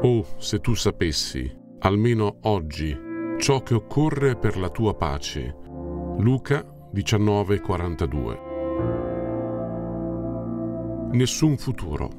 Oh, se tu sapessi, almeno oggi, ciò che occorre per la tua pace. Luca 19,42. Nessun futuro.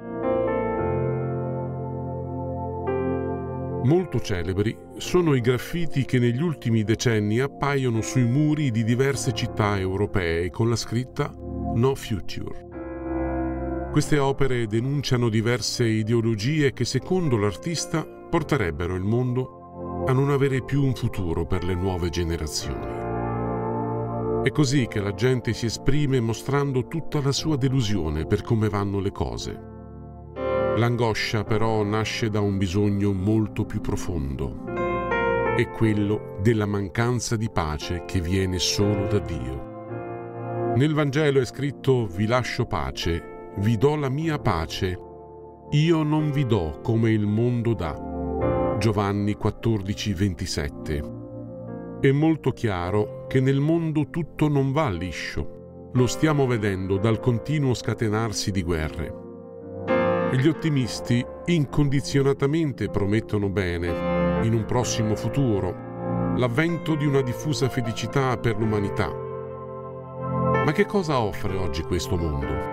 Molto celebri sono i graffiti che negli ultimi decenni appaiono sui muri di diverse città europee con la scritta No Future. Queste opere denunciano diverse ideologie che, secondo l'artista, porterebbero il mondo a non avere più un futuro per le nuove generazioni. È così che la gente si esprime mostrando tutta la sua delusione per come vanno le cose. L'angoscia però nasce da un bisogno molto più profondo. È quello della mancanza di pace che viene solo da Dio. Nel Vangelo è scritto: vi lascio pace, vi do la mia pace, io non vi do come il mondo dà. Giovanni 14,27. È molto chiaro che nel mondo tutto non va liscio. Lo stiamo vedendo dal continuo scatenarsi di guerre. Gli ottimisti incondizionatamente promettono bene, in un prossimo futuro, l'avvento di una diffusa felicità per l'umanità. Ma che cosa offre oggi questo mondo?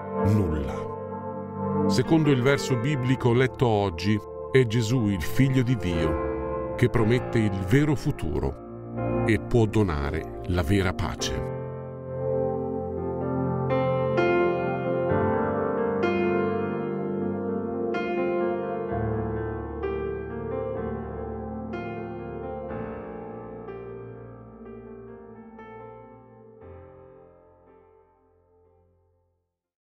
Nulla. Secondo il verso biblico letto oggi, è Gesù, il Figlio di Dio, che promette il vero futuro e può donare la vera pace.